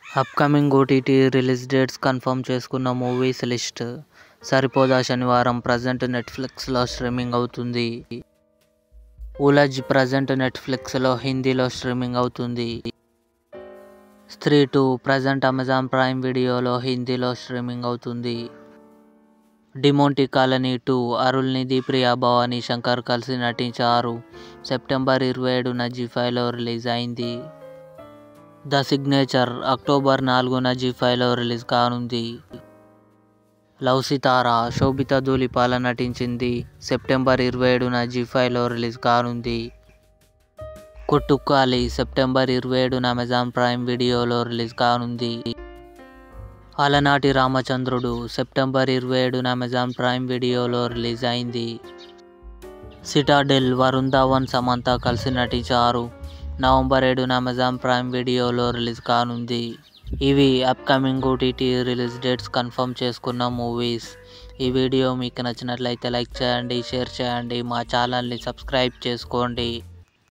Upcoming OTT release dates confirm చేసుకున్న movies list. Saripodhaa Sanivaaram present నెట్ఫ్లిక్స్లో streaming అవుతుంది. ఉలజ్ ప్రజెంట్ నెట్ఫ్లిక్స్లో హిందీలో స్ట్రీమింగ్ అవుతుంది. స్త్రీ 2 ప్రజెంట్ అమెజాన్ ప్రైమ్ వీడియోలో హిందీలో స్ట్రీమింగ్ అవుతుంది. డిమోంటీ కాలనీ 2 అరుళ్ నిధి, ప్రియా భవానీ శంకర్ కలిసి నటించారు. సెప్టెంబర్ 27న జీ5లో రిలీజ్ అయింది. ద సిగ్నేచర్ అక్టోబర్ 4న జీ5లో రిలీజ్ కానుంది. లవ్ సితారా శోభితా ధూళిపాల నటించింది. సెప్టెంబర్ 27న జీ5లో రిలీజ్ కానుంది. కొట్టుక్కాలి సెప్టెంబర్ 27న అమెజాన్ ప్రైమ్ వీడియోలో రిలీజ్ కానుంది. అలనాటి రామచంద్రుడు సెప్టెంబర్ 27న అమెజాన్ ప్రైమ్ వీడియోలో రిలీజ్ అయింది. సిటాడెల్ వరుణ్ ధవన్, సమంత కలిసి నటించారు. నవంబర్ 7న అమెజాన్ ప్రైమ్ వీడియోలో రిలీజ్ కానుంది. ఇవి upcoming OTT release dates confirm చేసుకున్న మూవీస్. ఈ వీడియో మీకు నచ్చినట్లయితే లైక్ చేయండి, షేర్ చేయండి, మా ఛానల్ని సబ్స్క్రైబ్ చేసుకోండి.